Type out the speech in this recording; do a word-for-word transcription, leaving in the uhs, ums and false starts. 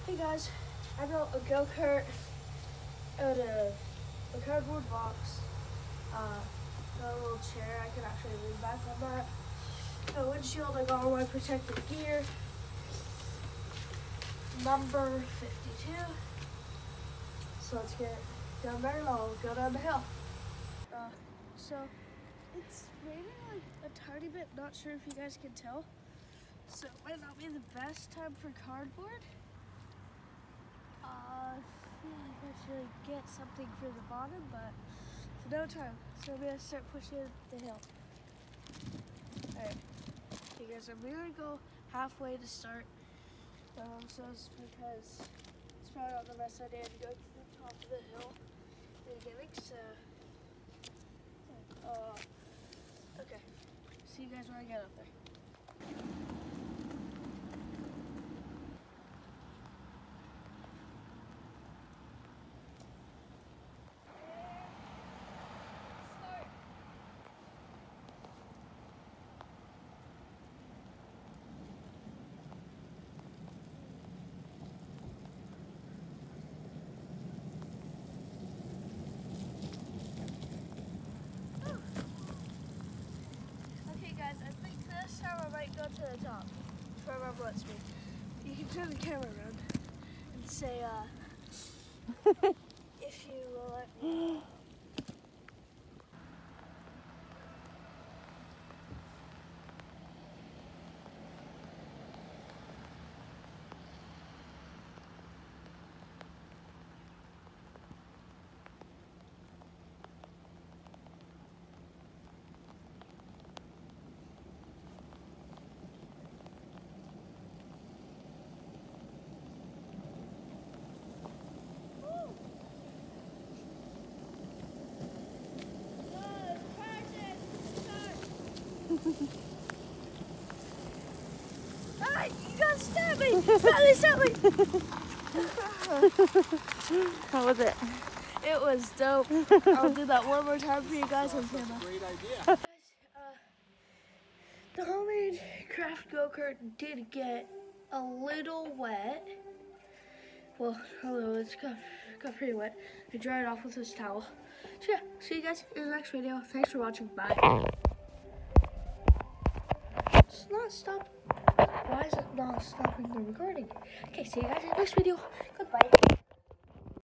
Hey guys, I built a go-kart out of a cardboard box. Uh, got a little chair I can actually lean back on that. A windshield, I got all my protective gear. Number fifty-two. So let's get down there and I'll go down the hill. Uh, so it's raining like a tiny bit, not sure if you guys can tell. So it might not be the best time for cardboard. Uh, I feel like I should get something for the bottom, but it's no time. So I'm gonna start pushing the hill. Alright, okay guys, I'm gonna go halfway to start. Um, so it's because it's probably not the best idea to go to the top of the hill in the beginning, so, uh, okay. See you guys when I get up there. Guys, I think this time I might go to the top, if my mom lets me. You can turn the camera around and say, uh, if you will let me. Ah, you gotta stop me! Stop me, stop me! How was it? It was dope. I'll do that one more time for you guys on camera. Great idea. Uh, the homemade craft go-kart did get a little wet. Well, although it's got, got pretty wet. I dried it off with this towel. So yeah, see you guys in the next video. Thanks for watching. Bye. It's not stopped. Why is it not stopping the recording? Okay, see you guys in the next video. Goodbye.